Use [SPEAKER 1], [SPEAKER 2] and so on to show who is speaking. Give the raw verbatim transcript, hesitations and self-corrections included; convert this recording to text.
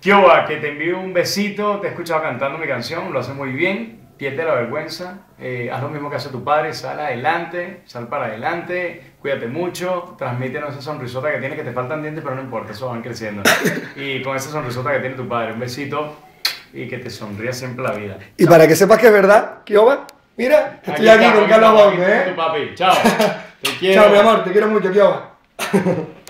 [SPEAKER 1] Kioba, que te envío un besito, te he escuchado cantando mi canción, lo haces muy bien, pierde la vergüenza, eh, haz lo mismo que hace tu padre, sal adelante, sal para adelante, cuídate mucho, transmítenos esa sonrisota que tienes, que te faltan dientes, pero no importa, eso van creciendo. Y con esa sonrisota que tiene tu padre, un besito y que te sonría siempre la vida.
[SPEAKER 2] Y
[SPEAKER 1] Chao.
[SPEAKER 2] para que sepas que es verdad, Kioba, mira, estoy aquí,
[SPEAKER 1] está,
[SPEAKER 2] con Carlos
[SPEAKER 1] estamos,
[SPEAKER 2] Gómez,
[SPEAKER 1] aquí está
[SPEAKER 2] ¿eh?
[SPEAKER 1] tu papi, chao. Te quiero.
[SPEAKER 2] Chao, mi amor, te quiero mucho, Kioba.